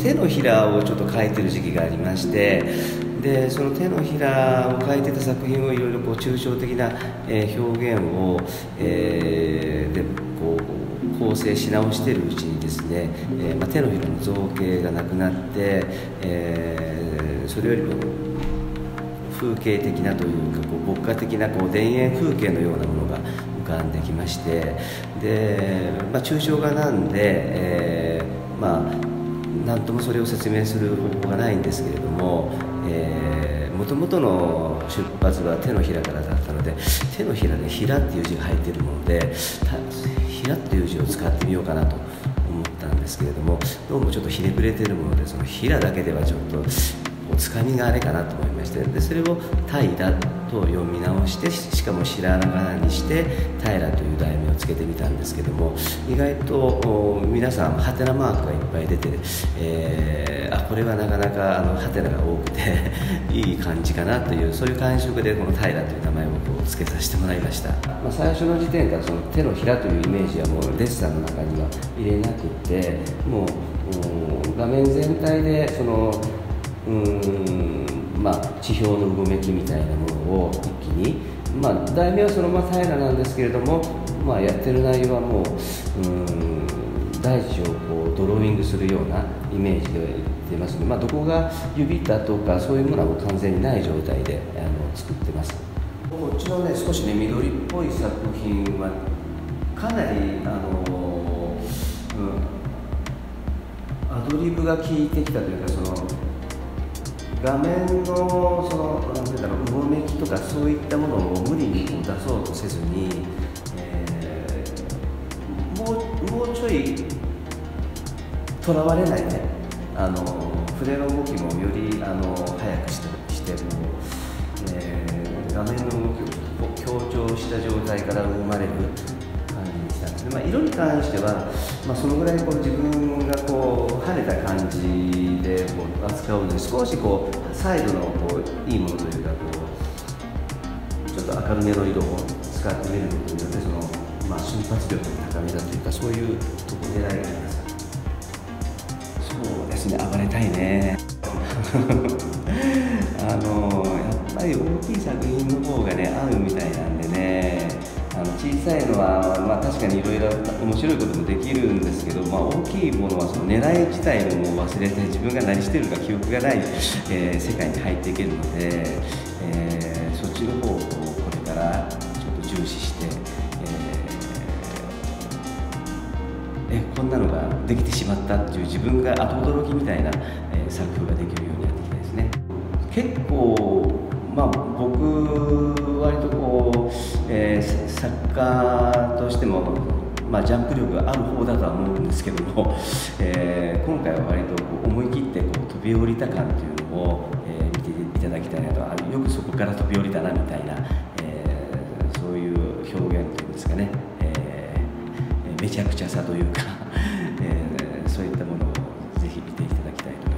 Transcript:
手のひらをちょっと描いてる時期がありまして、でその手のひらを描いてた作品をいろいろ抽象的な、表現を、でこう構成し直しているうちにですね、手のひらの造形がなくなって、それよりも風景的なというか牧歌的な田園風景のようなものが浮かんできまして、で、抽象画なんで、なんともそれを説明する方法がないんですけれども、もともとの出発は手のひらからだったので、手のひらでひらっていう字が入っているもので、ひらっていう字を使ってみようかなと思ったんですけれども、どうもちょっとひねくれているもので、そのひらだけではちょっとおつかみがあれかなと思いまして、でそれを平と読み直して、しかも白髪にして平という題名をつけてみたんですけども、意外と皆さんハテナマークがいっぱい出て、これはなかなかハテナが多くていい感じかなという、そういう感触でこの平という名前をつけさせてもらいました。最初の時点からその手のひらというイメージはもうデッサンの中には入れなくて、もう画面全体でその地表のうごめきみたいなものを一気に、題名はそのまま平らなんですけれども、やってる内容はもう大地をドローイングするようなイメージで言ってますので、どこが指だとかそういうものはもう完全にない状態で作ってます。こっちのね少しね緑っぽい作品はかなりアドリブが効いてきたというか、その画面のそのなんていうんだろう、うごめきとかそういったものを無理に出そうとせずに、もうちょいとらわれないね、筆の動きもより速くして画面の動きを強調した状態から生まれる感じにしたんですね。色に関しては、そのぐらい自分が晴れた感じで扱うので、少しサイドのいいものというかちょっと明るめの色を使ってみることによって、その瞬発力の高みだというか、そういうところ狙いがあります。そうですね、暴れたいねやっぱり大きい作品の方がね合うみたいなんでね、小さいのは、確かにいろいろ面白いこともできるんですけど、大きいものはその狙い自体ももう忘れて、自分が何してるか記憶がない、世界に入っていけるので、そっちの方をこれからちょっと重視して、こんなのができてしまったっていう自分が後驚きみたいな、作風ができるようになってきたいですね。結構僕割と作家としても、ジャンプ力がある方だとは思うんですけども、今回は割と思い切って飛び降りた感というのを、見ていただきたいなと、よくそこから飛び降りたなみたいな、そういう表現というんですかね、めちゃくちゃさというか、そういったものをぜひ見ていただきたいと思います。